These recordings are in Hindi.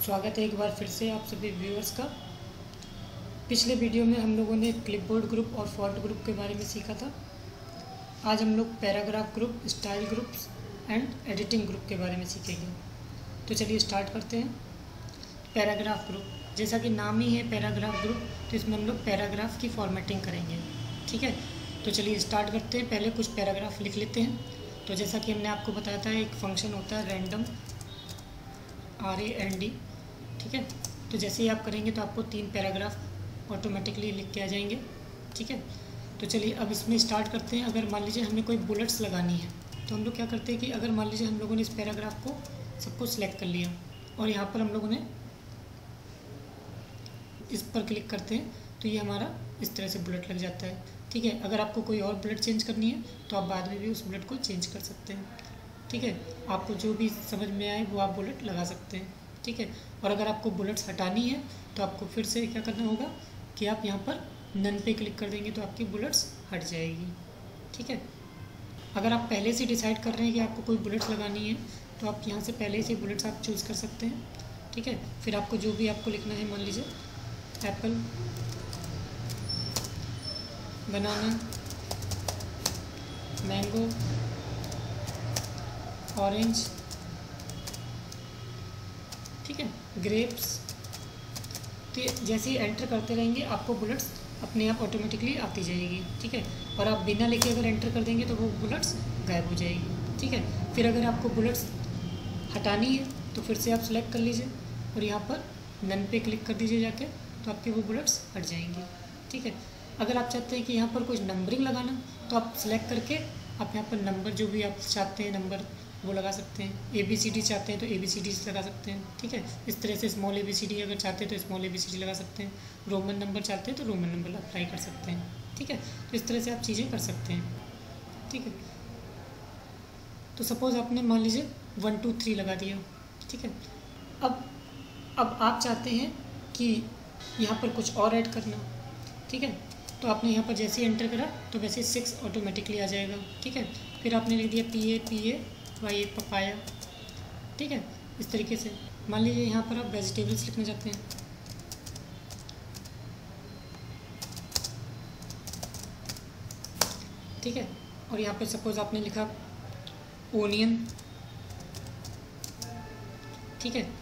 स्वागत है एक बार फिर से आप सभी व्यूअर्स का। पिछले वीडियो में हम लोगों ने क्लिपबोर्ड ग्रुप और फॉन्ट ग्रुप के बारे में सीखा था। आज हम लोग paragraph group, style groups and editing group के बारे में सीखेंगे। तो चलिए स्टार्ट करते हैं। पैराग्राफ ग्रुप, जैसा कि नाम ही है पैराग्राफ ग्रुप, तो इसमें हम लोग पैराग्राफ की फॉर्मेटिंग करेंगे। ठीक है, तो चलिए स्टार्ट करते हैं। पहले कुछ पैराग्राफ लिख लेते हैं। तो जैसा कि हमने आपको बताया था, एक फंक्शन होता है रैंडम, RAND। ठीक है, तो जैसे ही आप करेंगे तो आपको 3 पैराग्राफ ऑटोमेटिकली लिख के आ जाएंगे। ठीक है, तो चलिए अब इसमें स्टार्ट करते हैं। अगर मान लीजिए हमें कोई बुलेट्स लगानी है तो हम लोग क्या करते हैं कि अगर मान लीजिए हम लोगों ने इस पैराग्राफ को सबको सिलेक्ट कर लिया और यहाँ पर हम लोगों ने इस पर क्लिक करते हैं तो ये हमारा इस तरह से बुलेट लग जाता है। ठीक है, अगर आपको कोई और बुलेट चेंज करनी है तो आप बाद में भी उस बुलेट को चेंज कर सकते हैं। ठीक है, आपको जो भी समझ में आए वो आप बुलेट लगा सकते हैं। ठीक है, और अगर आपको बुलेट्स हटानी है तो आपको फिर से क्या करना होगा कि आप यहाँ पर नन पे क्लिक कर देंगे तो आपकी बुलेट्स हट जाएगी। ठीक है, अगर आप पहले से डिसाइड कर रहे हैं कि आपको कोई बुलेट्स लगानी है तो आप यहाँ से पहले से बुलेट्स आप चूज़ कर सकते हैं। ठीक है, फिर आपको जो भी आपको लिखना है, मान लीजिए एप्पल, बनाना, मैंगो, ऑरेंज, ठीक है, ग्रेप्स। तो जैसे ही एंटर करते रहेंगे आपको बुलेट्स अपने आप ऑटोमेटिकली आती जाएगी। ठीक है, और आप बिना लिखे अगर एंटर कर देंगे तो वो बुलेट्स गायब हो जाएगी। ठीक है, फिर अगर आपको बुलेट्स हटानी है तो फिर से आप सेलेक्ट कर लीजिए और यहाँ पर नन पे क्लिक कर दीजिए जाके, तो आपके वो बुलेट्स हट जाएंगी। ठीक है, अगर आप चाहते हैं कि यहाँ पर कुछ नंबरिंग लगाना तो आप सेलेक्ट करके आप यहाँ पर नंबर जो भी आप चाहते हैं नंबर वो लगा सकते हैं। ABCD चाहते हैं तो ABCD लगा सकते हैं। ठीक है, इस तरह से स्मॉल ABCD अगर चाहते हैं तो स्मॉल ABCD लगा सकते हैं। रोमन नंबर चाहते हैं तो रोमन नंबर अप्लाई कर सकते हैं। ठीक है, तो इस तरह से आप चीज़ें कर सकते हैं। ठीक है, तो सपोज़ आपने मान लीजिए 1 2 3 लगा दिया। ठीक है, अब आप चाहते हैं कि यहाँ पर कुछ और ऐड करना। ठीक है, तो आपने यहाँ पर जैसे ही एंटर करा तो वैसे 6 ऑटोमेटिकली आ जाएगा। ठीक है, फिर आपने लिख दिया PA पपाया। ठीक है, इस तरीके से मान लीजिए यहाँ पर आप वेजिटेबल्स लिखना चाहते हैं। ठीक है, और यहाँ पर सपोज आपने लिखा ओनियन। ठीक है,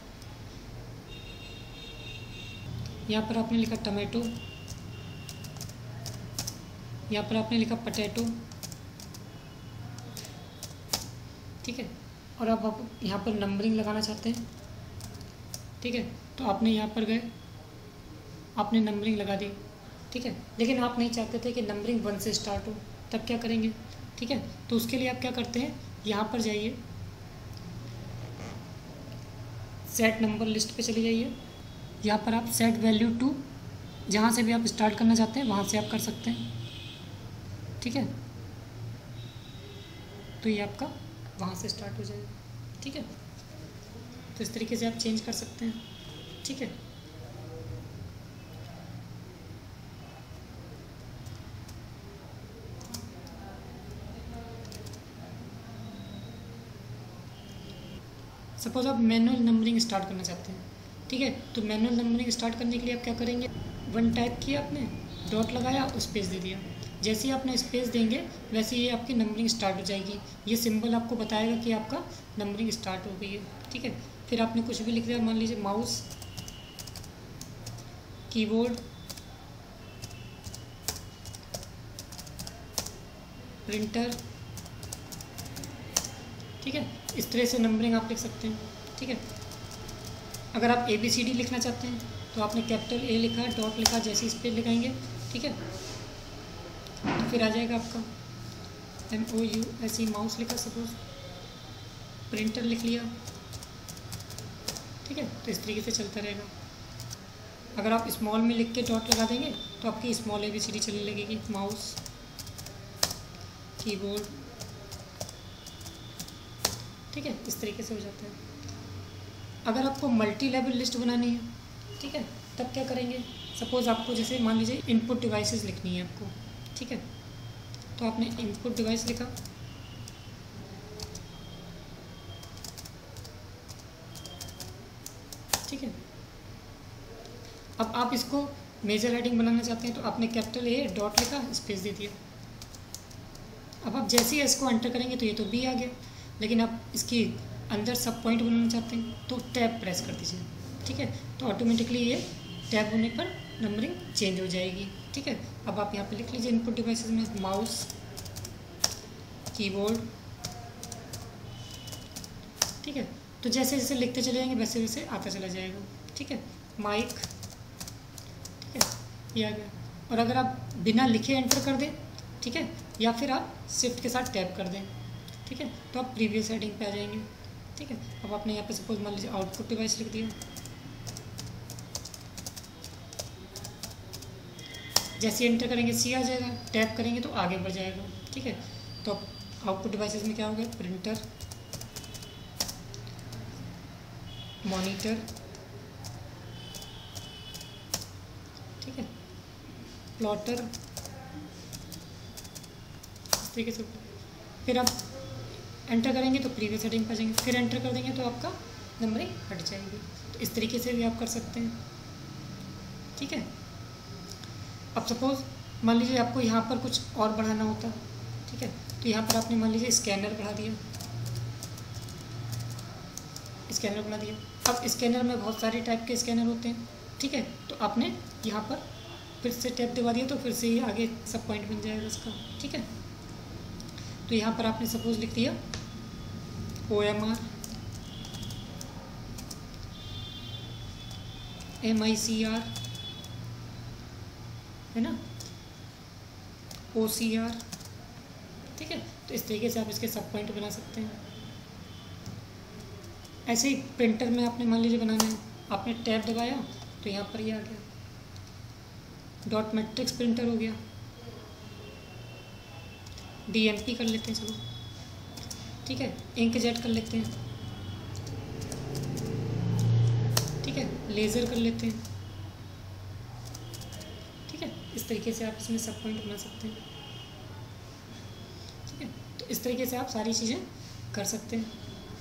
यहाँ पर आपने लिखा टमाटो, यहाँ पर आपने लिखा पोटैटो। ठीक है, और अब आप यहाँ पर नंबरिंग लगाना चाहते हैं। ठीक है, तो आपने यहाँ पर गए, आपने नंबरिंग लगा दी। ठीक है, लेकिन आप नहीं चाहते थे कि नंबरिंग 1 से स्टार्ट हो, तब क्या करेंगे? ठीक है, तो उसके लिए आप क्या करते हैं, यहाँ पर जाइए, सेट नंबर लिस्ट पे चले जाइए। यहाँ पर आप सेट वैल्यू टू, जहाँ से भी आप स्टार्ट करना चाहते हैं वहाँ से आप कर सकते हैं। ठीक है, तो ये आपका वहाँ से स्टार्ट हो जाएगा। ठीक है, तो इस तरीके से आप चेंज कर सकते हैं। ठीक है, सपोज आप मैनुअल नंबरिंग स्टार्ट करना चाहते हैं। ठीक है, तो मैनुअल नंबरिंग स्टार्ट करने के लिए आप क्या करेंगे, 1 टाइप किया आपने, डॉट लगाया और स्पेस दे दिया। जैसे ही आपने स्पेस देंगे वैसे ही आपकी नंबरिंग स्टार्ट हो जाएगी। ये सिंबल आपको बताएगा कि आपका नंबरिंग स्टार्ट हो गई है। ठीक है, फिर आपने कुछ भी लिख दिया, मान लीजिए माउस, कीबोर्ड, प्रिंटर। ठीक है, इस तरह से नंबरिंग आप लिख सकते हैं। ठीक है, अगर आप ABCD लिखना चाहते हैं तो आपने कैपिटल A लिखा, डॉट लिखा, जैसे इस पर लिखाएंगे। ठीक है, तो फिर आ जाएगा आपका MOUSE, माउस लिखा सपोज, प्रिंटर लिख लिया। ठीक है, तो इस तरीके से चलता रहेगा। अगर आप स्मॉल में लिख के डॉट लगा देंगे तो आपकी स्मॉल ABCD चलने लगेगी, माउस, कीबोर्ड। ठीक है, इस तरीके से हो जाता है। अगर आपको मल्टी लेवल लिस्ट बनानी है, ठीक है, तब क्या करेंगे, सपोज़ आपको जैसे मान लीजिए इनपुट डिवाइसेस लिखनी है आपको। ठीक है, तो आपने इनपुट डिवाइस लिखा, ठीक है। अब आप इसको मेजर हेडिंग बनाना चाहते हैं तो आपने कैपिटल ए डॉट लिखा, स्पेस दे दिया। अब आप जैसे ही इसको एंटर करेंगे तो ये तो बी आ गया, लेकिन आप इसकी अंदर सब पॉइंट बनाना चाहते हैं तो टैब प्रेस कर दीजिए, ठीक है। तो ऑटोमेटिकली ये टैब होने पर नंबरिंग चेंज हो जाएगी, ठीक है। अब आप यहाँ पे लिख लीजिए इनपुट डिवाइसेस में माउस, कीबोर्ड, ठीक है। तो जैसे जैसे लिखते चले जाएंगे वैसे वैसे आता चला जाएगा, ठीक है। माइक, ठीक है, ये आ गया। और अगर आप बिना लिखे एंटर कर दें, ठीक है, या फिर आप शिफ्ट के साथ टैप कर दें, ठीक है, तो आप प्रीवियस हेडिंग पे आ जाएंगे, ठीक है। अब आपने यहाँ पे सपोज मान लीजिए आउटपुट डिवाइस लिख दिया, जैसे एंटर करेंगे सी आ जाएगा, टैप करेंगे तो आगे बढ़ जाएगा, ठीक है। तो आउटपुट डिवाइसेस में क्या हो गया, प्रिंटर, मॉनिटर, ठीक है, प्लॉटर, इस तरीके से। फिर आप एंटर करेंगे तो प्रीवियस हेडिंग पर जाएंगे, फिर एंटर कर देंगे तो आपका नंबरिंग हट जाएगी। तो इस तरीके से भी आप कर सकते हैं, ठीक है। अब सपोज मान लीजिए आपको यहाँ पर कुछ और बढ़ाना होता, ठीक है, तो यहाँ पर आपने मान लीजिए स्कैनर बढ़ा दिया, स्कैनर बना दिया। अब स्कैनर में बहुत सारे टाइप के स्कैनर होते हैं, ठीक है, तो आपने यहाँ पर फिर से टैप दबा दिया तो फिर से ही आगे सब पॉइंट बन जाएगा उसका, ठीक है। तो यहाँ पर आपने सपोज लिख दिया OMR, MICR, है ना, OCR, ठीक है। तो इस तरीके से आप इसके सब पॉइंट बना सकते हैं। ऐसे ही प्रिंटर में आपने मान लीजिए बनाना है, आपने टैब दबाया तो यहाँ पर ये आ गया, डॉट मैट्रिक्स प्रिंटर हो गया। DMP कर लेते हैं, चलो, ठीक है, इंकजेट कर लेते हैं, ठीक है, लेज़र कर लेते हैं, ठीक है। इस तरीके से आप इसमें सब पॉइंट बना सकते हैं, ठीक है। तो इस तरीके से आप सारी चीज़ें कर सकते हैं।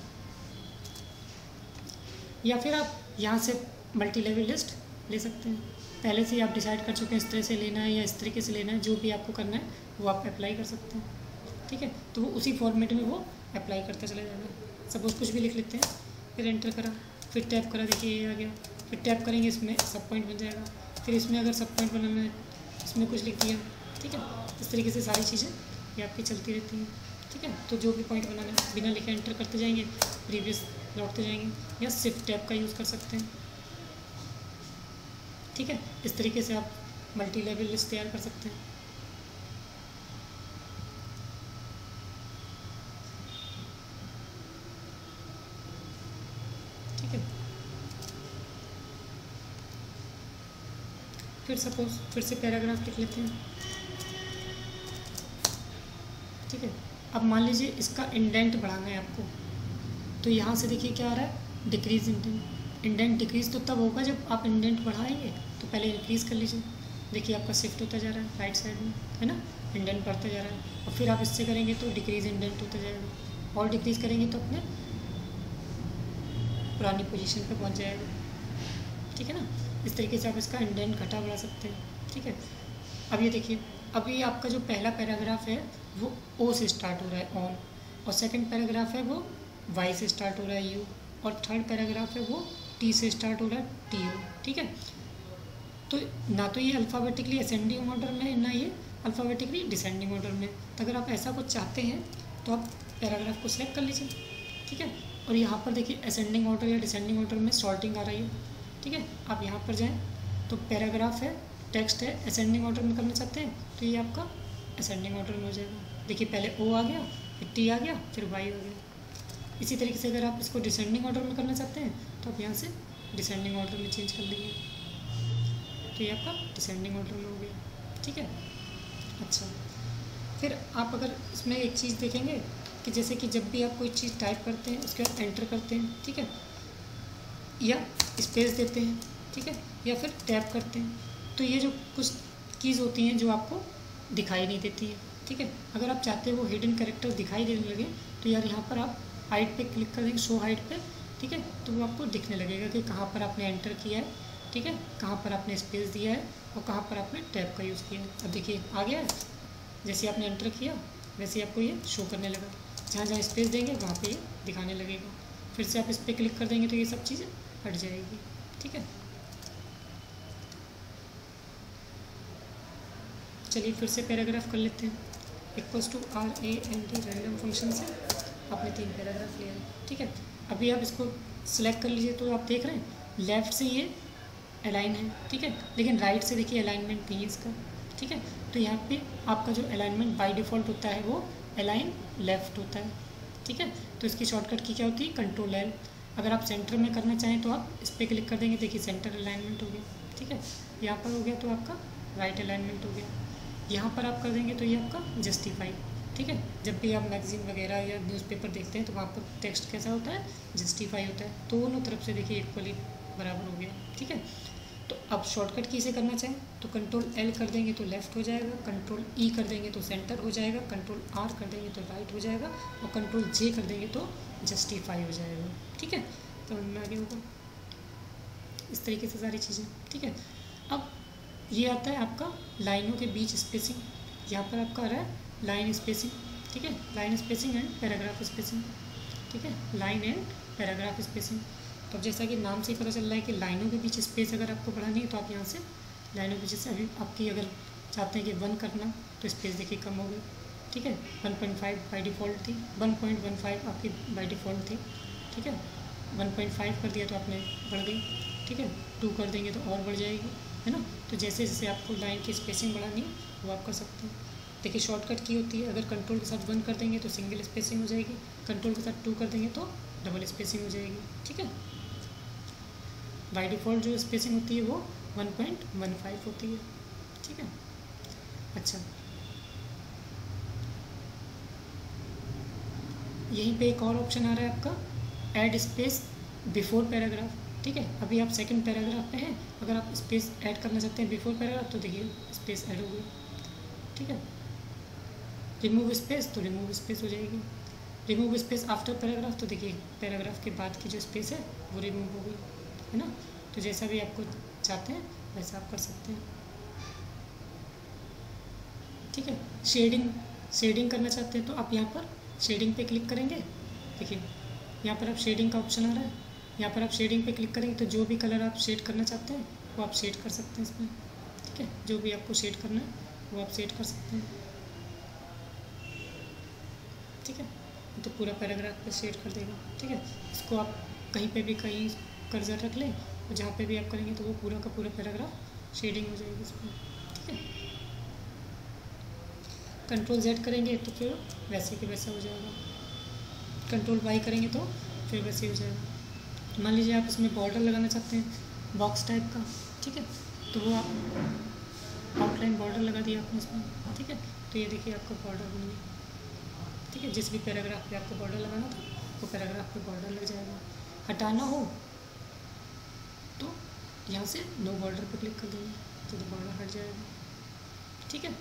या फिर आप यहाँ से मल्टी लेवल लिस्ट ले सकते हैं, पहले से ही आप डिसाइड कर चुके हैं इस तरह से लेना है या इस तरीके से लेना है, जो भी आपको करना है वो आप अप्लाई कर सकते हैं, ठीक है। तो वो उसी फॉर्मेट में वो अप्लाई करता चला जाएगा। सपोज कुछ भी लिख लेते हैं, फिर एंटर करा, फिर टैप करा, देखिए ये आ गया, फिर टैप करेंगे इसमें सब पॉइंट बन जाएगा। फिर इसमें अगर सब पॉइंट बनाना है, इसमें कुछ लिख दिया, ठीक है। इस तरीके से सारी चीज़ें ये आपकी चलती रहती हैं, ठीक है। तो जो भी पॉइंट बनाना है बिना लिखे एंटर करते जाएंगे, प्रीवियस लौटते जाएंगे, या शिफ्ट टैप का यूज़ कर सकते हैं, ठीक है। इस तरीके से आप मल्टी लेवल लिस्ट तैयार कर सकते हैं। ठीक है, फिर सपोज फिर से पैराग्राफ लिख लेते हैं, ठीक है। अब मान लीजिए इसका इंडेंट बढ़ाना है आपको, तो यहाँ से देखिए क्या आ रहा है, डिक्रीज इंडेंट। इंडेंट डिक्रीज तो तब होगा जब आप इंडेंट बढ़ाएंगे, तो पहले इंक्रीज़ कर लीजिए, देखिए आपका शिफ्ट होता जा रहा है राइट साइड में, है ना, इंडेंट बढ़ता जा रहा है। और फिर आप इससे करेंगे तो डिक्रीज इंडेंट होता जाएगा, और डिक्रीज़ करेंगे तो अपने पुरानी पोजीशन पे पहुंच जाएगा, ठीक है ना। इस तरीके से आप इसका इंडेंट घटा बढ़ा सकते हैं, ठीक है। अब ये देखिए, अभी आपका जो पहला पैराग्राफ है वो ओ से स्टार्ट हो रहा है, ऑन, और सेकंड पैराग्राफ है वो वाई से स्टार्ट हो रहा है, यू, और थर्ड पैराग्राफ है वो टी से स्टार्ट हो रहा है, टी यू, ठीक है। तो ना तो ये अल्फ़ाबेटिकली असेंडिंग ऑर्डर में, ना ये अल्फ़ाबेटिकली डिसेंडिंग ऑर्डर में। तो अगर आप ऐसा कुछ चाहते हैं तो आप पैराग्राफ को सिलेक्ट कर लीजिए, ठीक है। और यहाँ पर देखिए असेंडिंग ऑर्डर या डिसेंडिंग ऑर्डर में सॉर्टिंग आ रही है, ठीक है। आप यहाँ पर जाएँ तो पैराग्राफ है, टेक्स्ट है, असेंडिंग ऑर्डर में करना चाहते हैं तो ये आपका असेंडिंग ऑर्डर में हो जाएगा। देखिए पहले ओ आ गया, फिर टी आ गया, फिर वाई आ गया। इसी तरीके से अगर आप इसको डिसेंडिंग ऑर्डर में करना चाहते हैं तो आप यहाँ से डिसेंडिंग ऑर्डर में चेंज कर लेंगे, तो ये आपका डिसेंडिंग ऑर्डर में हो गया, ठीक है। अच्छा, फिर आप अगर इसमें एक चीज़ देखेंगे कि जैसे कि जब भी आप कोई चीज़ टाइप करते हैं उसके बाद एंटर करते हैं, ठीक है, या स्पेस देते हैं, ठीक है, या फिर टैप करते हैं, तो ये जो कुछ कीज़ होती हैं जो आपको दिखाई नहीं देती है, ठीक है। अगर आप चाहते हैं वो हिडन कैरेक्टर दिखाई देने लगे तो यार यहाँ पर आप हाइट पे क्लिक कर देंगे, शो हाइट पे, ठीक है, तो वो आपको दिखने लगेगा कि कहाँ पर आपने एंटर किया है, ठीक है, कहाँ पर आपने स्पेस दिया है और कहाँ पर आपने टैब का यूज़ किया है। अब देखिए आ गया है, जैसे आपने एंटर किया वैसे आपको ये शो करने लगा, जहाँ जहाँ स्पेस देंगे वहाँ पे ये दिखाने लगेगा। फिर से आप इस पर क्लिक कर देंगे तो ये सब चीज़ें हट जाएगी, ठीक है। चलिए फिर से पैराग्राफ कर लेते हैं। Equals to RAND random function से आपने 3 पैराग्राफ लिया है, ठीक है। अभी आप इसको सिलेक्ट कर लीजिए, तो आप देख रहे हैं लेफ़्ट से ये अलाइन है, ठीक है, लेकिन राइट से देखिए अलाइनमेंट नहीं है इसका, ठीक है। तो यहाँ पे आपका जो अलाइनमेंट बाय डिफ़ॉल्ट होता है वो अलाइन लेफ़्ट होता है, ठीक है। तो इसकी शॉर्टकट की क्या होती है, कंट्रोल L। अगर आप सेंटर में करना चाहें तो आप इस पर क्लिक कर देंगे, देखिए सेंटर अलाइनमेंट हो गया, ठीक है। यहाँ पर हो गया तो आपका राइट अलाइनमेंट हो गया। यहाँ पर आप कर देंगे तो ये आपका जस्टिफाई, ठीक है। जब भी आप मैगजीन वगैरह या न्यूज़पेपर देखते हैं तो वहाँ पर टेक्स्ट कैसा होता है, जस्टिफाई होता है। दोनों तरफ से देखिए इक्वली बराबर हो गया, ठीक है। तो अब शॉर्टकट की से करना चाहें तो कंट्रोल L कर देंगे तो लेफ़्ट हो जाएगा, कंट्रोल E कर देंगे तो सेंटर हो जाएगा, कंट्रोल R कर देंगे तो राइट हो जाएगा और कंट्रोल J कर देंगे तो जस्टिफाई हो जाएगा, ठीक है। तो समझ में आगे होगा इस तरीके से सारी चीज़ें, ठीक है। अब ये आता है आपका लाइनों के बीच स्पेसिंग। यहाँ पर आपका आ रहा है लाइन स्पेसिंग, ठीक है, line spacing and paragraph spacing, ठीक है, लाइन एंड पैराग्राफ स्पेसिंग। तो जैसा कि नाम से ही पता चल रहा है कि लाइनों के बीच स्पेस अगर आपको बढ़ानी है तो आप यहाँ से लाइनों के बीच, जैसे अभी आपकी अगर चाहते हैं कि 1 करना तो स्पेस देखिए कम हो गई, ठीक है। 1.5 बाई डिफ़ॉल्ट थी, 1.15 आपकी बाई डिफ़ॉल्ट थी, ठीक है। 1.5 कर दिया तो आपने बढ़ गई, ठीक है। 2 कर देंगे तो और बढ़ जाएगी, है ना। तो जैसे जैसे आपको लाइन की स्पेसिंग बढ़ानी है वो आप कर सकते हैं। देखिए शॉर्टकट की होती है, अगर कंट्रोल के साथ 1 कर देंगे तो सिंगल स्पेसिंग हो जाएगी, कंट्रोल के साथ 2 कर देंगे तो डबल स्पेसिंग हो जाएगी, ठीक है। बाय डिफ़ॉल्ट जो स्पेसिंग होती है वो 1.15 होती है, ठीक है। अच्छा, यहीं पे एक और ऑप्शन आ रहा है आपका ऐड स्पेस बिफोर पैराग्राफ, ठीक है। अभी आप सेकंड पैराग्राफ पे हैं, अगर आप स्पेस ऐड करना चाहते हैं बिफोर पैराग्राफ तो देखिए स्पेस ऐड हो गई, ठीक है। रिमूव स्पेस तो रिमूव स्पेस हो जाएगी, रिमूव स्पेस आफ्टर पैराग्राफ तो देखिए पैराग्राफ के बाद की जो स्पेस है वो रिमूव हो गई, है ना। तो जैसा भी आपको चाहते हैं वैसा आप कर सकते हैं, ठीक है। शेडिंग करना चाहते हैं तो आप यहाँ पर शेडिंग पे क्लिक करेंगे, देखिए यहाँ पर आप शेडिंग का ऑप्शन आ रहा है, यहाँ पर आप शेडिंग पे क्लिक करेंगे तो जो भी कलर आप शेड करना चाहते हैं वो आप शेड कर सकते हैं इसमें, ठीक है। जो भी आपको शेड करना है वो आप शेड कर सकते हैं, ठीक है। तो पूरा पैराग्राफ पे शेड कर देगा, ठीक है। इसको आप कहीं पे भी कहीं कर्सर रख लें और जहाँ पे भी आप करेंगे तो वो पूरा का पूरा पैराग्राफ शेडिंग हो जाएगी इसमें, ठीक है। कंट्रोल Z करेंगे तो फिर वैसे के वैसा हो जाएगा, कंट्रोल Y करेंगे तो फिर वैसे हो जाएगा। मान लीजिए आप इसमें बॉर्डर लगाना चाहते हैं बॉक्स टाइप का, ठीक है, तो वो आप आउटलाइन बॉर्डर लगा दिया आपने इसमें, ठीक है। तो ये देखिए आपका बॉर्डर बन गया, ठीक है। जिस भी पैराग्राफ पे आपको बॉर्डर लगाना था वो पैराग्राफ पे बॉर्डर लग जाएगा। हटाना हो तो यहाँ से नो बॉर्डर पे क्लिक कर देंगे तो बॉर्डर हट जाएगा, ठीक है।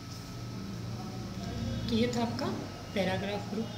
तो ये था आपका पैराग्राफ ग्रुप।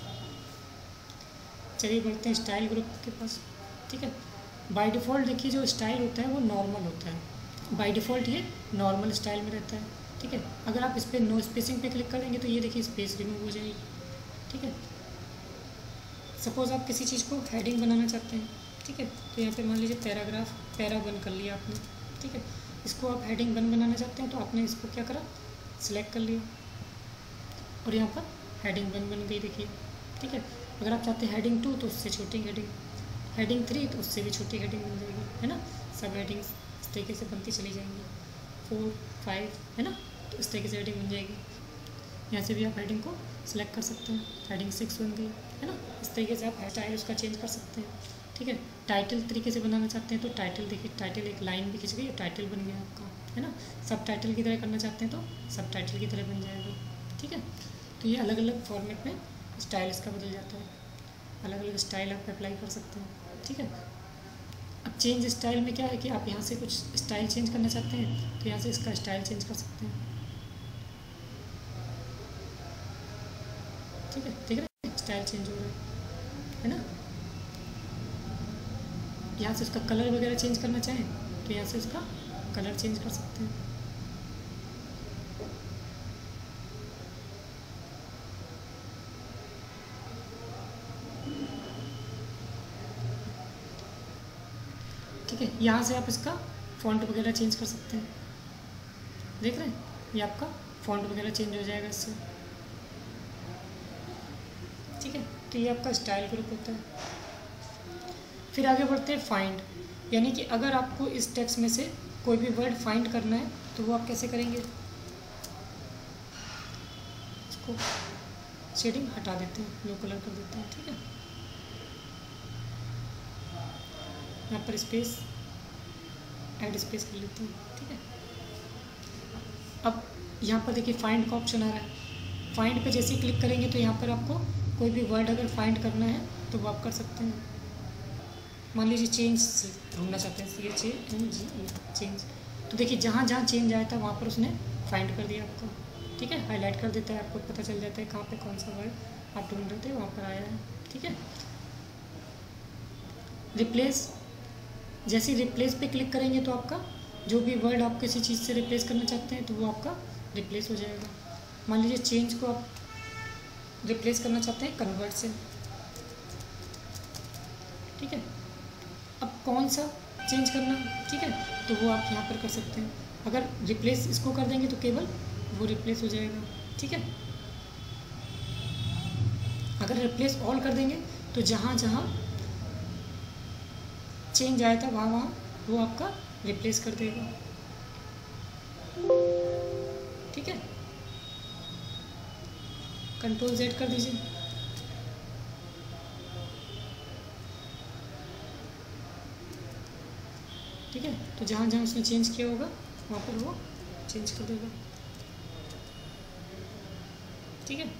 चलिए बढ़ते हैं स्टाइल ग्रुप के पास, ठीक है। बाय डिफ़ॉल्ट देखिए जो स्टाइल होता है वो नॉर्मल होता है, बाय डिफ़ॉल्ट ये नॉर्मल स्टाइल में रहता है, ठीक है। अगर आप इस पर नो स्पेसिंग पे क्लिक कर देंगे तो ये देखिए स्पेस रिमूव हो जाएगी, ठीक है। सपोज़ आप किसी चीज़ को हेडिंग बनाना चाहते हैं, ठीक है, तो यहाँ पे मान लीजिए पैरा 1 कर लिया आपने, ठीक है। इसको आप हेडिंग 1 बनाना चाहते हैं तो आपने इसको क्या करा, सिलेक्ट कर लिया और यहाँ पर हेडिंग 1 बन गई देखिए, ठीक है। अगर आप चाहते हैं हेडिंग 2 तो उससे छोटी हेडिंग 3 तो उससे भी छोटी हेडिंग बन जाएगी, है ना। सब हेडिंग्स इस तरीके से बनती चली जाएंगी, 4, 5, है ना। तो इस तरीके से हेडिंग बन जाएगी। यहाँ से भी आप हेडिंग को सिलेक्ट कर सकते हैं, हेडिंग 6 बन गई, है ना। इस तरीके से आप स्टाइल उसका चेंज कर सकते हैं, ठीक है। टाइटल तरीके से बनाना चाहते हैं तो टाइटल देखिए, टाइटल एक लाइन भी खिंच गई और टाइटल बन गया आपका, है ना। सब टाइटल की तरह करना चाहते हैं तो सब टाइटल की तरह बन जाएगा, ठीक है। तो ये अलग अलग फॉर्मेट में स्टाइल इसका बदल जाता है, अलग अलग स्टाइल आप अप्लाई कर सकते हैं, ठीक है। अब चेंज स्टाइल में क्या है कि आप यहाँ से कुछ स्टाइल चेंज करना चाहते हैं तो यहाँ से इसका स्टाइल चेंज कर सकते हैं, ठीक है। देख रहे हैं स्टाइल चेंज हो रहा है ना। यहाँ से उसका कलर वगैरह चेंज करना चाहें तो यहाँ से उसका कलर चेंज कर सकते हैं। ठीक है, यहाँ से आप इसका फ़ॉन्ट वगैरह चेंज कर सकते हैं। देख रहे हैं, ये आपका फ़ॉन्ट वगैरह चेंज हो जाएगा इससे। ठीक है, तो ये आपका स्टाइल ग्रुप होता है। फिर आगे बढ़ते हैं फाइंड, यानी कि अगर आपको इस टेक्स्ट में से कोई भी वर्ड फाइंड करना है तो वो आप कैसे करेंगे। इसको शेडिंग हटा देते हैं, ब्लू कलर कर देते हैं। ठीक है, यहाँ पर स्पेस ऐड स्पेस कर लेते हैं। ठीक है, अब यहाँ पर देखिए फाइंड का ऑप्शन आ रहा है। फाइंड पे जैसे ही क्लिक करेंगे तो यहाँ पर आपको कोई भी वर्ड अगर फाइंड करना है तो वो आप कर सकते हैं। मान लीजिए चेंज ढूंढना चाहते हैं, CHANGE चेंज, तो देखिए जहाँ जहाँ चेंज आया था वहाँ पर उसने फाइंड कर दिया आपको। ठीक है, हाईलाइट कर देता है, आपको पता चल जाता है कहाँ पे कौन सा वर्ड आप ढूंढ रहे थे वहाँ पर आया है। ठीक है, रिप्लेस, जैसे रिप्लेस पे क्लिक करेंगे तो आपका जो भी वर्ड आप किसी चीज़ से रिप्लेस करना चाहते हैं तो वो आपका रिप्लेस हो जाएगा। मान लीजिए चेंज को आप रिप्लेस करना चाहते हैं कन्वर्ट से। ठीक है, अब कौन सा चेंज करना, ठीक है, तो वो आप यहाँ पर कर सकते हैं। अगर रिप्लेस इसको कर देंगे तो केवल वो रिप्लेस हो जाएगा। ठीक है, अगर रिप्लेस ऑल कर देंगे तो जहाँ जहाँ चेंज आया था वहाँ वहाँ वो आपका रिप्लेस कर देगा। ठीक है, कंट्रोल Z कर दीजिए। ठीक है, तो जहाँ जहाँ उसने चेंज किया होगा वहाँ पर वो चेंज कर देगा। ठीक है,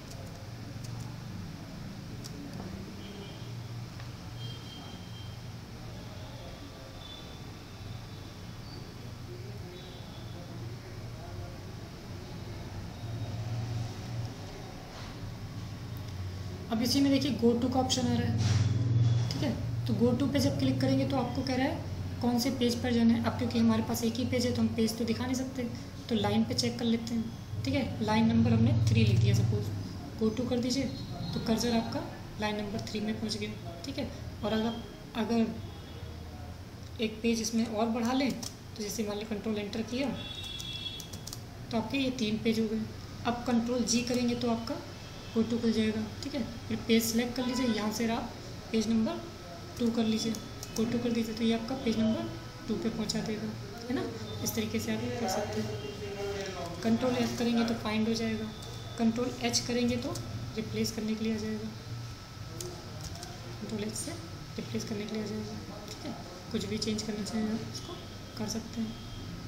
अब इसी में देखिए गो टू का ऑप्शन आ रहा है। ठीक है, तो गो टू पे जब क्लिक करेंगे तो आपको कह रहा है कौन से पेज पर जाना है। अब क्योंकि हमारे पास एक ही पेज है तो हम पेज तो दिखा नहीं सकते, तो लाइन पे चेक कर लेते हैं। ठीक है, लाइन नंबर हमने 3 लिख दिया सपोज, गो टू कर दीजिए तो कर्सर आपका लाइन नंबर 3 में पहुंच गया। ठीक है, और अगर एक पेज इसमें और बढ़ा लें तो जैसे मान लीजिए कंट्रोल एंटर किया तो आपके ये 3 पेज हो गए। अब कंट्रोल G करेंगे तो आपका गो टू खुल जाएगा। ठीक है, फिर पेज सेलेक्ट कर लीजिए, यहाँ से आप पेज नंबर 2 कर लीजिए, गो टू कर दीजिए तो ये आपका पेज नंबर 2 पे पहुँचा देगा, है ना। इस तरीके से आप कर सकते हैं। कंट्रोल F करेंगे तो फाइंड हो जाएगा, कंट्रोल H करेंगे तो रिप्लेस करने के लिए आ जाएगा, कंट्रोल H से रिप्लेस करने के लिए आ जाएगा। ठीक है, कुछ भी चेंज करना चाहें आप उसको कर सकते हैं।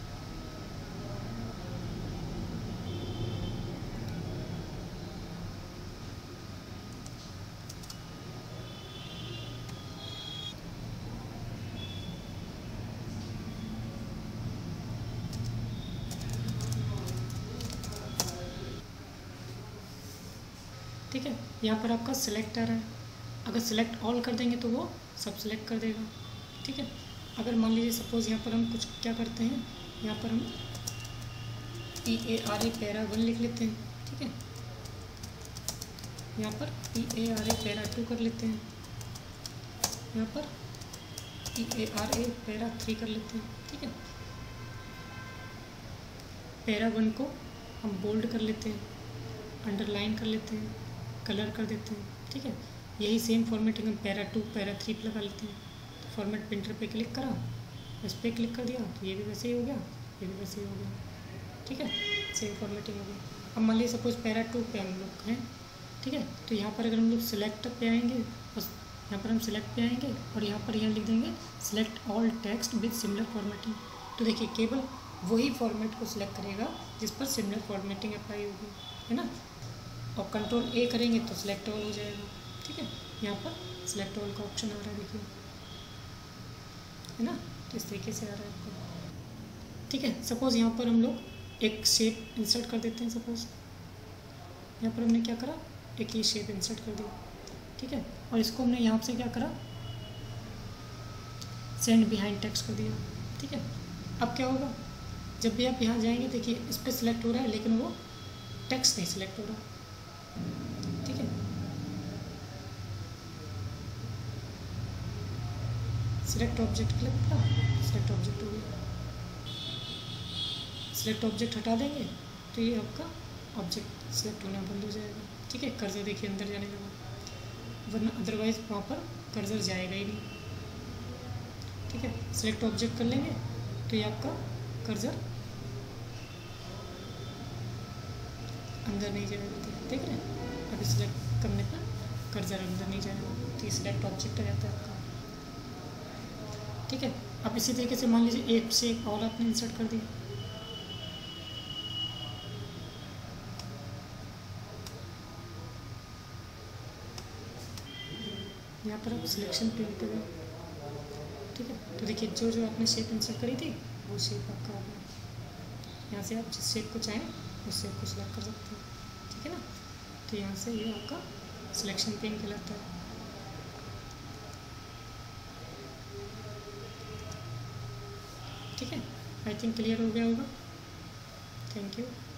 ठीक है, यहाँ पर आपका सिलेक्ट आ रहा है, अगर सिलेक्ट ऑल कर देंगे तो वो सब सिलेक्ट कर देगा। ठीक है, अगर मान लीजिए सपोज़ यहाँ पर हम कुछ क्या करते हैं, यहाँ पर हम PARA पैरा 1 लिख लेते हैं। ठीक है, यहाँ पर PARA पैरा 2 कर लेते हैं, यहाँ पर PARA पैरा 3 कर लेते हैं। ठीक है, पैरा 1 को हम बोल्ड कर लेते हैं, अंडरलाइन कर लेते हैं, कलर कर देते हैं। ठीक है, यही सेम फॉर्मेटिंग हम पैरा 2 पैरा 3 पे लगा लेते हैं। तो फॉर्मेट प्रिंटर पे क्लिक करा, इस पर क्लिक कर दिया तो ये भी वैसे ही हो गया, ये भी वैसे ही हो गया। ठीक है, सेम फॉर्मेटिंग हो गई। अब मान लीजिए सपोज पैरा 2 पे हम लोग हैं। ठीक है, तो यहाँ पर अगर हम लोग सिलेक्ट पे आएंगे, बस यहाँ पर हम सिलेक्ट पे आएंगे और यहाँ पर लिख देंगे select all text with similar formatting. तो देखिए केवल वही फॉर्मेट को सिलेक्ट करेगा जिस पर सिमिलर फॉर्मेटिंग अप्लाई होगी, है ना। और कंट्रोल A करेंगे तो सिलेक्ट ऑल हो जाएगा। ठीक है, यहाँ पर सिलेक्ट ऑल का ऑप्शन आ रहा है, देखिए, है ना। तो इस तरीके से आ रहा है आपको। ठीक है, सपोज़ यहाँ पर हम लोग एक शेप इंसर्ट कर देते हैं। सपोज़ यहाँ पर हमने क्या करा, एक ये शेप इंसर्ट कर दिया। ठीक है, और इसको हमने यहाँ से क्या करा, सेंड बिहाइंड टेक्स्ट कर दिया। ठीक है, अब क्या होगा, जब भी आप यहाँ जाएंगे देखिए इस पर सिलेक्ट हो रहा है लेकिन वो टेक्स्ट नहीं सिलेक्ट हो रहा। ठीक है, सिलेक्ट ऑब्जेक्ट क्लिक करा, सिलेक्ट ऑब्जेक्ट हो गया। सिलेक्ट ऑब्जेक्ट हटा देंगे तो ये आपका ऑब्जेक्ट सिलेक्ट होना बंद हो जाएगा। ठीक है, कर्सर देखिए अंदर जाने लगा, वरना अदरवाइज वहाँ पर कर्सर जाएगा ही नहीं। ठीक है, सिलेक्ट ऑब्जेक्ट कर लेंगे तो ये आपका कर्सर अंदर नहीं जाएगा। देख रहे हैं, अभी सिलेक्ट करने पर कर्सर अंदर नहीं जाएगा, तो ये सिलेक्ट ऑब्जेक्ट आ जाता है आपका। ठीक है, अब इसी तरीके से मान लीजिए एक से एक और आपने इंसर्ट कर दिया। यहाँ पर आप सिलेक्शन पे गए। ठीक है, तो देखिए जो जो आपने शेप इंसर्ट करी थी वो शेप आपका आ गया। यहाँ से आप जिस शेप को चाहें उस शेप को सिलेक्ट कर सकते हैं। ठीक है ना, तो यहाँ से ये आपका सिलेक्शन पेन कहलाता है। ठीक है, आई थिंक क्लियर हो गया होगा। Thank you.